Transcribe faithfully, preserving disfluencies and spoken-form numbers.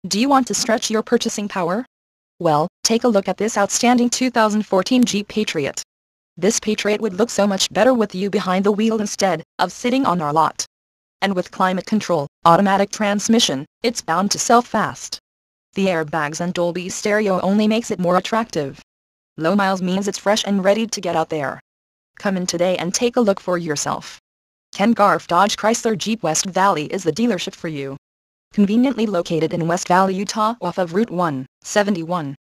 Do you want to stretch your purchasing power? Well, take a look at this outstanding two thousand fourteen Jeep Patriot. This Patriot would look so much better with you behind the wheel instead of sitting on our lot. And with climate control, automatic transmission, it's bound to sell fast. The airbags and Dolby stereo only makes it more attractive. Low miles means it's fresh and ready to get out there. Come in today and take a look for yourself. Ken Garff Dodge Chrysler Jeep West Valley is the dealership for you. Conveniently located in West Valley, Utah off of Route one seventy-one.